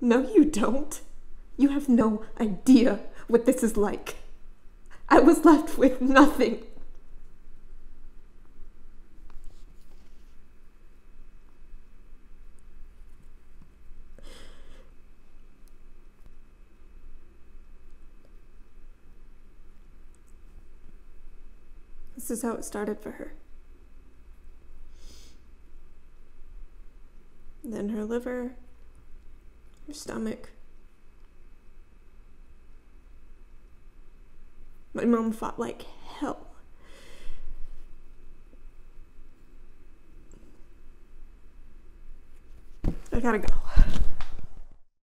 No, you don't. You have no idea what this is like. I was left with nothing. This is how it started for her. Then her liver, her stomach. My mom fought like hell. I gotta go.